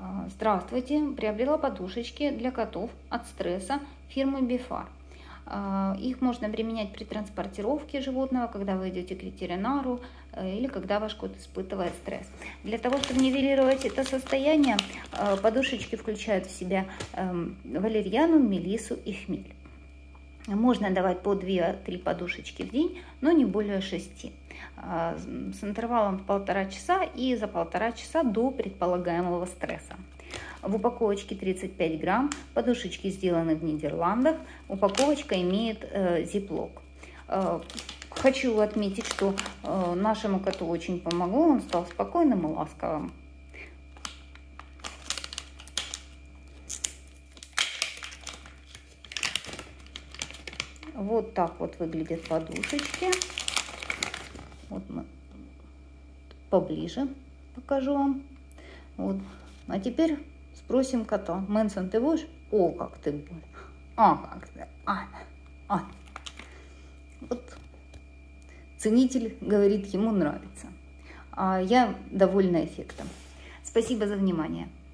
Здравствуйте! Приобрела подушечки для котов от стресса фирмы Befar. Их можно применять при транспортировке животного, когда вы идете к ветеринару или когда ваш кот испытывает стресс. Для того, чтобы нивелировать это состояние, подушечки включают в себя валерьяну, мелиссу и хмель. Можно давать по 2-3 подушечки в день, но не более 6. С интервалом в 1,5 часа и за 1,5 часа до предполагаемого стресса. В упаковочке 35 грамм, подушечки сделаны в Нидерландах, упаковочка имеет зиплок. Хочу отметить, что нашему коту очень помогло, он стал спокойным и ласковым. Вот так вот выглядят подушечки. Вот мы поближе покажу вам. Вот. А теперь спросим кота. Мэнсон, ты будешь? О, как ты будешь. Как ты. Вот. Ценитель говорит, ему нравится. А я довольна эффектом. Спасибо за внимание.